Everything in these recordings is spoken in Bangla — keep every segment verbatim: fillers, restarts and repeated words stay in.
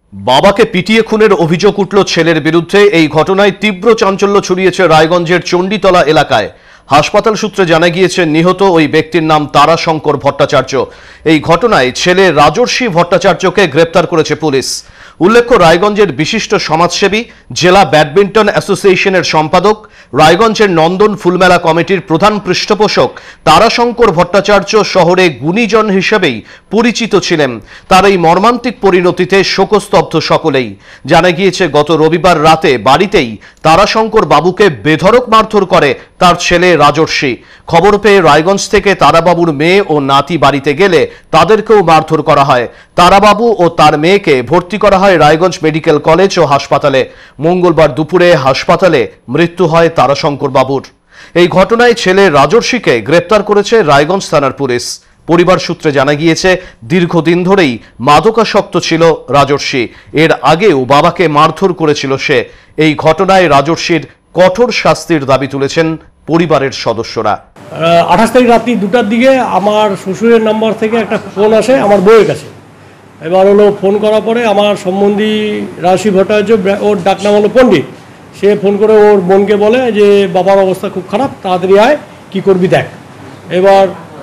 বাবাকে পিটিয়ে খুনের অভিযোগ উঠল ছেলের বিরুদ্ধে। এই ঘটনায় তীব্র চাঞ্চল্য ছড়িয়েছে রায়গঞ্জের চণ্ডীতলা এলাকায়। হাসপাতাল সূত্রে জানা গিয়েছে নিহত ওই ব্যক্তির নাম তারাশঙ্কর ভট্টাচার্য। এই ঘটনায় ছেলে রাজর্ষি ভট্টাচার্যকে গ্রেপ্তার করেছে পুলিশ। উল্লেখ্য, রায়গঞ্জের বিশিষ্ট সমাজসেবী, জেলা ব্যাডমিন্টন অ্যাসোসিয়েশনের সম্পাদক, রায়গঞ্জের নন্দন ফুলমেলা কমিটির প্রধান পৃষ্ঠপোষক তারাশঙ্কর ভট্টাচার্য শহরে গুণীজন হিসেবেই পরিচিত ছিলেন। তার এই মর্মান্তিক পরিণতিতে শোকস্তব্ধ সকলেই। জানা গিয়েছে গত রবিবার রাতে বাড়িতেই তারাশঙ্কর বাবুকে বেধড়ক মারধর করে তার ছেলে রাজর্ষি। খবর পেয়ে রায়গঞ্জ থেকে তারাবাবুর মেয়ে ও নাতি বাড়িতে গেলে তাদেরকেও মারধর করা হয়। তারাবাবু ও তার মেয়েকে ভর্তি করা হয় রায়গঞ্জ মেডিকেল কলেজ ও হাসপাতালে। মঙ্গলবার দুপুরে হাসপাতালে মৃত্যু হয় তারাশঙ্কর বাবুর। এই ঘটনায় ছেলে রাজর্ষিকে গ্রেপ্তার করেছে রায়গঞ্জ থানার পুলিশ। পরিবার সূত্রে জানা গিয়েছে দীর্ঘদিন ধরেই মাদকাসক্ত ছিল রাজর্ষি। এর আগেও বাবাকে মারধর করেছিল সে। এই ঘটনায় রাজর্ষির কঠোর শাস্তির দাবি তুলেছেন পরিবারের সদস্যরা। আঠাশ তারিখ রাত্রি দুটার দিকে আমার শ্বশুরের নাম্বার থেকে একটা ফোন আসে আমার বউয়ের কাছে। এবার হলো ফোন করার পরে আমার সম্বন্ধী রাজর্ষি ভট্টাচার্য, ওর ডাকনাম হলো পণ্ডিত, সে ফোন করে ওর বোনকে বলে যে বাবার অবস্থা খুব খারাপ, তাড়াতাড়ি আয়, কী করবি দেখ। এবার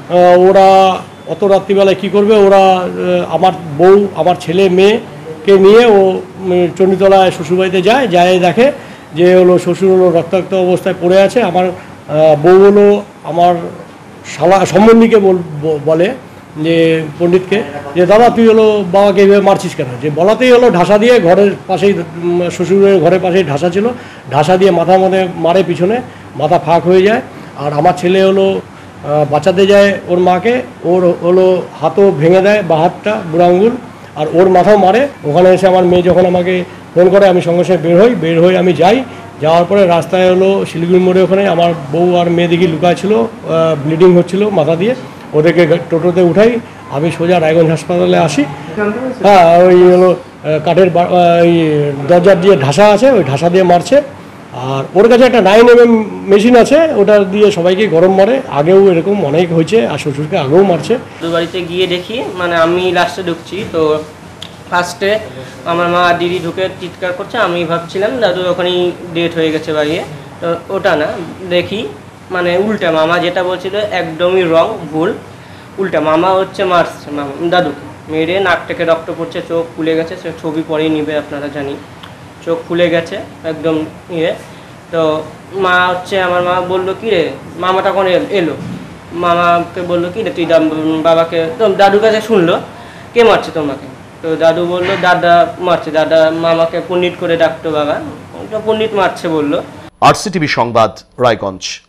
ওরা অত রাত্রিবেলায় কী করবে, ওরা আমার বউ, আমার ছেলে মেয়েকে নিয়ে ও চণ্ডীতলায় শ্বশুরবাড়িতে যায়। যায় দেখে যে হলো শ্বশুর হলো রক্তাক্ত অবস্থায় পড়ে আছে। আমার বউ হলো আমার শালা সম্বন্ধীকে বলে যে পণ্ডিতকে যে দাদা তুই হলো বাবাকে এইভাবে মারছিস কেন। যে বলাতেই হলো ঢাসা দিয়ে ঘরের পাশেই, শ্বশুরের ঘরের পাশেই ঢাসা ছিল, ঢাসা দিয়ে মাথার মধ্যে মারে, পিছনে মাথা ফাঁক হয়ে যায়। আর আমার ছেলে হলো বাঁচাতে যায় ওর মাকে, ওর হলো হাতও ভেঙে দেয়, বা হাতটা বুড়ো আঙ্গুল, আর ওর মাথাও মারে। ওখানে এসে আমার মেয়ে যখন আমাকে ফোন করে আমি সঙ্গে সঙ্গে বের হই, বের হয়ে আমি যাই। যাওয়ার পরে রাস্তায় হলো শিলিগুড়ি মোড়ে ওখানে আমার বউ আর মেয়ে দেখি লুকায় ছিল, ব্লিডিং হচ্ছিল মাথা দিয়ে। ওদেরকে টোটোতে উঠাই, আমি সোজা রায়গঞ্জ হাসপাতালে আসি। হ্যাঁ, ওই হলো কাঠের ওই দরজা দিয়ে ঢাসা আছে, ওই ঢাসা দিয়ে মারছে। আর ওর কাছে একটা নাইন এম এম মেশিন আছে, ওটা দিয়ে সবাইকে গরম মারে। আগেও এরকম অনেক হয়েছে, আর শ্বশুরকে আগেও মারছে। দু বাড়িতে গিয়ে দেখি, মানে আমি লাস্টে ঢুকছি, তো ফার্স্টে আমার মা দিদি ঢুকে চিৎকার করছে। আমি ভাবছিলাম দাদু ওখানেই ডেট হয়ে গেছে বাড়িয়ে, তো ওটা না, দেখি মানে উল্টা মামা যেটা বলছিল একদমই রং, ভুল। উল্টা মামা হচ্ছে মারছে মামা দাদুকে, মেরে নাক থেকে রক্ত পড়ছে, চোখ ফুলে গেছে। সে ছবি পরেই নিবে, আপনারা জানি, চোখ ফুলে গেছে একদম ইয়ে। তো মা হচ্ছে আমার মা বললো কি রে, মামা তখন এলো, মামাকে বললো কি রে তুই বাবাকে, তো দাদুর কাছে শুনলো কে মারছে তোমাকে। তো দাদু বললো দাদা মারছে, দাদা মামাকে পণ্ডিত করে ডাকতো, বাবা পণ্ডিত মারছে বললো। আরসিটিভি সংবাদ, রায়গঞ্জ।